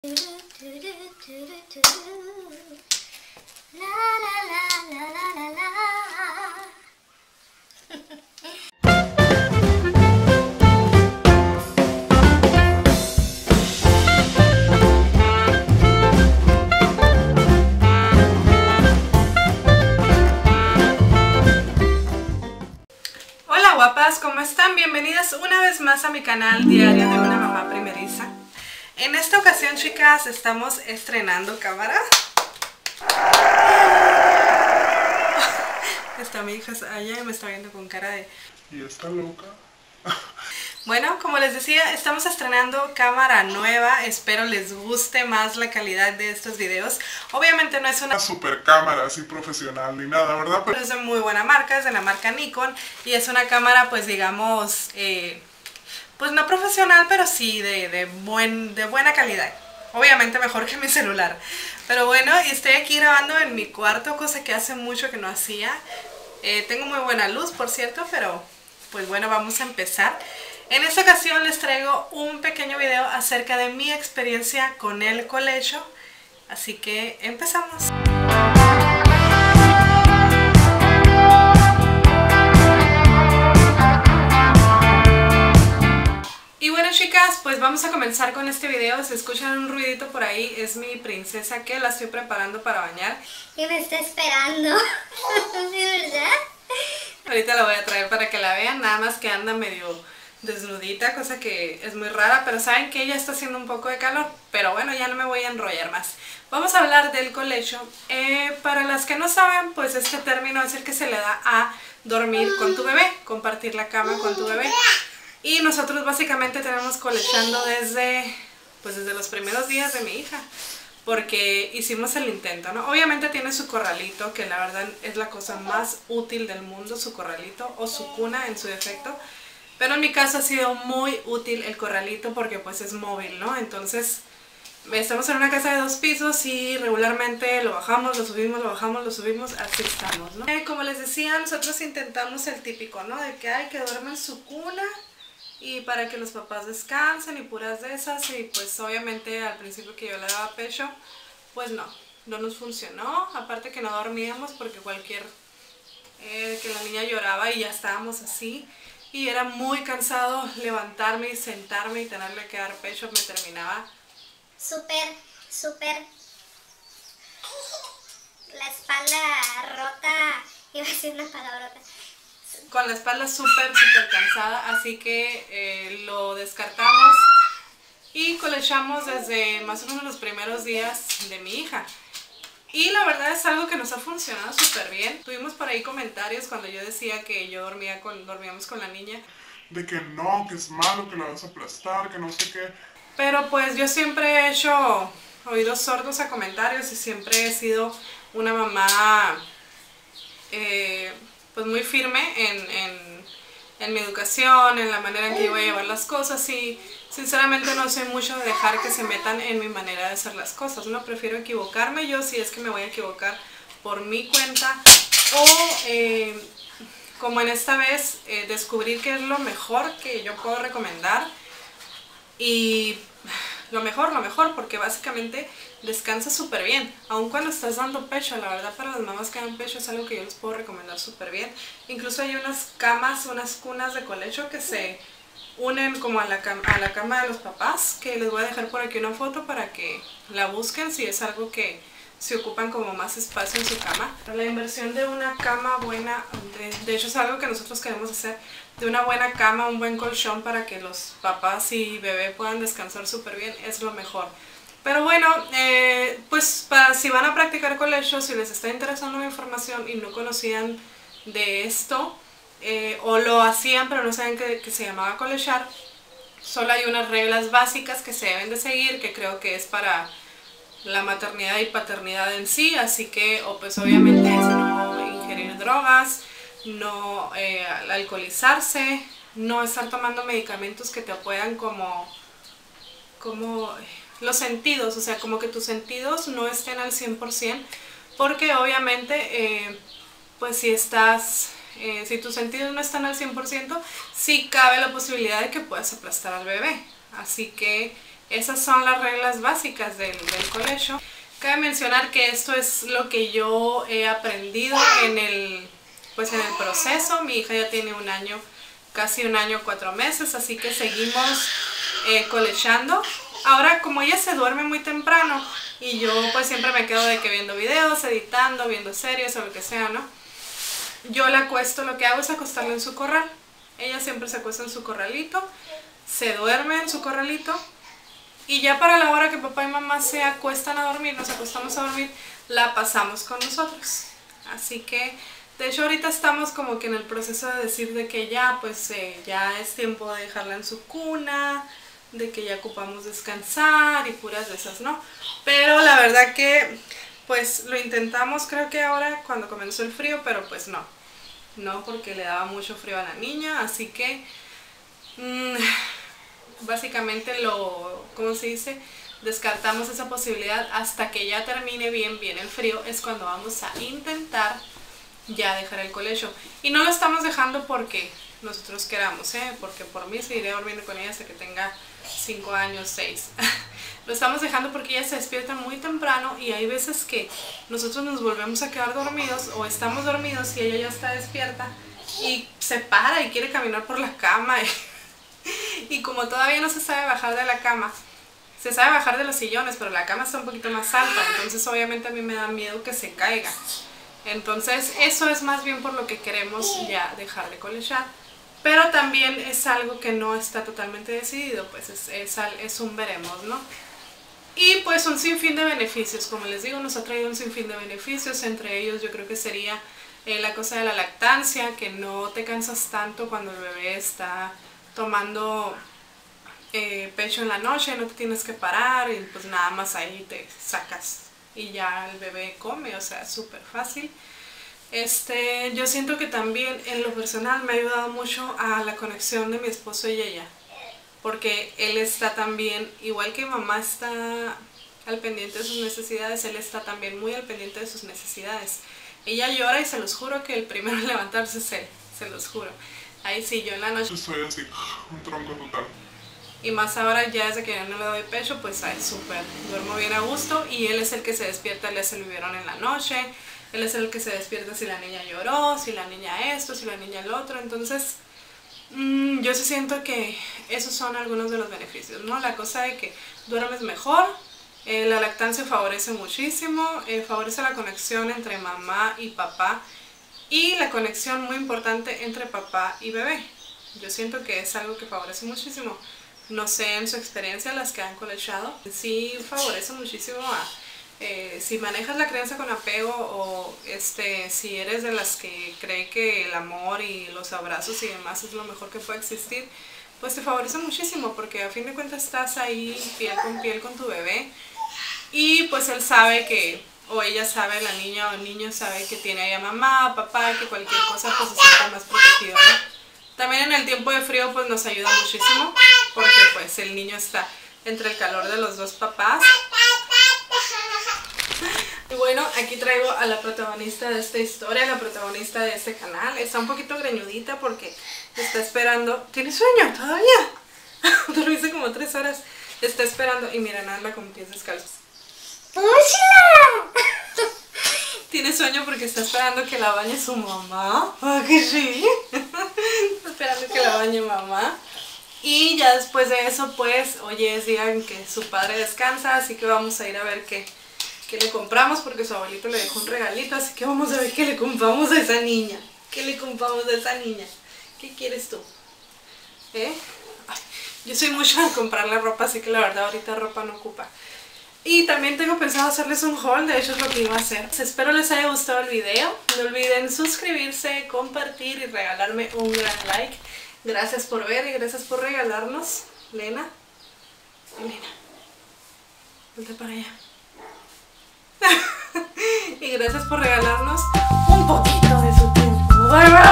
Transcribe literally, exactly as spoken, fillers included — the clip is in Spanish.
Hola guapas, ¿cómo están? Bienvenidas una vez más a mi canal Diario de una Mamá Primeriza. En esta ocasión, chicas, estamos estrenando cámara. Está mi hija allá y me está viendo con cara de... ¿Y está loca? Bueno, como les decía, estamos estrenando cámara nueva. Espero les guste más la calidad de estos videos. Obviamente no es una Una super cámara así profesional ni nada, ¿verdad? pero es de muy buena marca, es de la marca Nikon. Y es una cámara, pues digamos, eh, pues no profesional, pero sí de, de, buen, de buena calidad. Obviamente mejor que mi celular. Pero bueno, y estoy aquí grabando en mi cuarto, cosa que hace mucho que no hacía. Eh, tengo muy buena luz, por cierto, pero pues bueno, vamos a empezar. En esta ocasión les traigo un pequeño video acerca de mi experiencia con el colecho. Así que empezamos. Y bueno, chicas, pues vamos a comenzar con este video. Si escuchan un ruidito por ahí, es mi princesa que la estoy preparando para bañar. Y me está esperando. ¿Sí, verdad? Ahorita la voy a traer para que la vean, nada más que anda medio desnudita, cosa que es muy rara, pero saben que ella está haciendo un poco de calor. Pero bueno, ya no me voy a enrollar más. Vamos a hablar del colecho. Eh, para las que no saben, pues este término es el que se le da a dormir con tu bebé, compartir la cama con tu bebé. Y nosotros básicamente tenemos colechando desde, pues desde los primeros días de mi hija, porque hicimos el intento, ¿no? Obviamente tiene su corralito, que la verdad es la cosa más útil del mundo, su corralito, o su cuna en su defecto. Pero en mi caso ha sido muy útil el corralito porque pues es móvil, ¿no? Entonces estamos en una casa de dos pisos y regularmente lo bajamos, lo subimos, lo bajamos, lo subimos, así estamos, ¿no? Eh, como les decía, nosotros intentamos el típico, ¿no? De que hay que duerme en su cuna y para que los papás descansen y puras de esas. Y pues obviamente al principio que yo le daba pecho, pues no, no nos funcionó. Aparte que no dormíamos porque cualquier, eh, que la niña lloraba y ya estábamos así. Y era muy cansado levantarme y sentarme y tenerle que dar pecho, me terminaba. Súper, súper. La espalda rota. Iba a decir una palabrota. Con la espalda súper, súper cansada, así que eh, lo descartamos y colechamos desde más o menos los primeros días de mi hija. Y la verdad es algo que nos ha funcionado súper bien. Tuvimos por ahí comentarios cuando yo decía que yo dormía con, dormíamos con la niña. De que no, que es malo, que la vas a aplastar, que no sé qué. Pero pues yo siempre he hecho oídos sordos a comentarios y siempre he sido una mamá eh, pues muy firme en, en, en mi educación, en la manera en que yo voy a llevar las cosas, y sinceramente no soy mucho de dejar que se metan en mi manera de hacer las cosas, ¿no? Prefiero equivocarme yo si es que me voy a equivocar por mi cuenta, o eh, como en esta vez eh, descubrir qué es lo mejor que yo puedo recomendar. Y lo mejor, lo mejor, porque básicamente descansa súper bien, aun cuando estás dando pecho. La verdad, para las mamás que dan pecho es algo que yo les puedo recomendar súper bien. Incluso hay unas camas, unas cunas de colecho que se unen como a la, cama, a la cama de los papás, que les voy a dejar por aquí una foto para que la busquen si es algo que se ocupan como más espacio en su cama. La inversión de una cama buena, de, de hecho es algo que nosotros queremos hacer, de una buena cama, un buen colchón para que los papás y bebé puedan descansar súper bien, es lo mejor. Pero bueno, eh, pues para, si van a practicar colecho, si les está interesando la información y no conocían de esto, eh, o lo hacían pero no saben que, que se llamaba colechar, solo hay unas reglas básicas que se deben de seguir, que creo que es para la maternidad y paternidad en sí, así que, o pues obviamente es no ingerir drogas, no eh, alcoholizarse, no estar tomando medicamentos que te puedan como, como los sentidos, o sea, como que tus sentidos no estén al cien por ciento, porque obviamente, eh, pues si estás, eh, si tus sentidos no están al cien por ciento, sí cabe la posibilidad de que puedas aplastar al bebé, así que Esas son las reglas básicas del, del colegio. Cabe mencionar que esto es lo que yo he aprendido en el, pues en el proceso. Mi hija ya tiene un año, casi un año, cuatro meses, así que seguimos eh, colegiando. Ahora, como ella se duerme muy temprano y yo pues siempre me quedo de que viendo videos, editando, viendo series o lo que sea, ¿no? Yo la acuesto, lo que hago es acostarla en su corral. Ella siempre se acuesta en su corralito, se duerme en su corralito. Y ya para la hora que papá y mamá se acuestan a dormir, nos acostamos a dormir, la pasamos con nosotros. Así que, de hecho ahorita estamos como que en el proceso de decir de que ya, pues eh, ya es tiempo de dejarla en su cuna, de que ya ocupamos descansar y puras de esas, ¿no? Pero la verdad que, pues lo intentamos creo que ahora cuando comenzó el frío, pero pues no. No, porque le daba mucho frío a la niña, así que... Mmm, básicamente lo, ¿cómo se dice? Descartamos esa posibilidad hasta que ya termine bien, bien el frío, es cuando vamos a intentar ya dejar el colegio. Y no lo estamos dejando porque nosotros queramos, ¿eh? Porque por mí seguiré durmiendo con ella hasta que tenga cinco años, seis. Lo estamos dejando porque ella se despierta muy temprano y hay veces que nosotros nos volvemos a quedar dormidos o estamos dormidos y ella ya está despierta y se para y quiere caminar por la cama y... Y como todavía no se sabe bajar de la cama, se sabe bajar de los sillones, pero la cama está un poquito más alta, entonces obviamente a mí me da miedo que se caiga. Entonces eso es más bien por lo que queremos ya dejar de colegiar. Pero también es algo que no está totalmente decidido, pues es, es, es un veremos, ¿no? Y pues un sinfín de beneficios, como les digo, nos ha traído un sinfín de beneficios, entre ellos yo creo que sería eh, la cosa de la lactancia, que no te cansas tanto cuando el bebé está... tomando eh, pecho en la noche, no te tienes que parar y pues nada más ahí te sacas y ya el bebé come, o sea, súper fácil. Este, yo siento que también en lo personal me ha ayudado mucho a la conexión de mi esposo y ella, porque él está también, igual que mamá está al pendiente de sus necesidades, él está también muy al pendiente de sus necesidades. Ella llora y se los juro que el primero en levantarse es él, se los juro. Ahí sí, yo en la noche... Estoy así, un tronco total. Y más ahora ya desde que ya no le doy pecho, pues ahí súper, duermo bien a gusto. Y él es el que se despierta, le hace el biberón en la noche. Él es el que se despierta si la niña lloró, si la niña esto, si la niña el otro. Entonces, mmm, yo sí siento que esos son algunos de los beneficios, ¿no? La cosa de que duermes mejor, eh, la lactancia favorece muchísimo, eh, favorece la conexión entre mamá y papá. Y la conexión muy importante entre papá y bebé. Yo siento que es algo que favorece muchísimo. No sé en su experiencia las que han colegiado. Sí favorece muchísimo a... Eh, si manejas la crianza con apego o este, si eres de las que cree que el amor y los abrazos y demás es lo mejor que puede existir, pues te favorece muchísimo porque a fin de cuentas estás ahí piel con piel con tu bebé y pues él sabe que... o ella sabe, la niña o el niño sabe que tiene ahí a mamá, a papá, que cualquier cosa pues se siente más protegido, ¿no? También en el tiempo de frío pues nos ayuda muchísimo porque pues el niño está entre el calor de los dos papás. Y bueno, aquí traigo a la protagonista de esta historia, la protagonista de este canal. Está un poquito greñudita porque está esperando... ¿Tiene sueño todavía? Dormiste como tres horas. Está esperando y miren, anda con pies descalzos. Tiene sueño porque está esperando que la bañe su mamá. ¿Ah, que sí? Está esperando que la bañe mamá. Y ya después de eso, pues, oye, digan que su padre descansa, así que vamos a ir a ver qué, qué le compramos, porque su abuelito le dejó un regalito, así que vamos a ver qué le compramos a esa niña. ¿Qué le compramos a esa niña? ¿Qué quieres tú? ¿Eh? Ay, yo soy mucho de comprar la ropa, así que la verdad ahorita ropa no ocupa. Y también tengo pensado hacerles un haul, de hecho es lo que iba a hacer. Espero les haya gustado el video. No olviden suscribirse, compartir y regalarme un gran like. Gracias por ver y gracias por regalarnos. Lena. Lena. Vete para allá. Y gracias por regalarnos un poquito de su tiempo. Bye bye.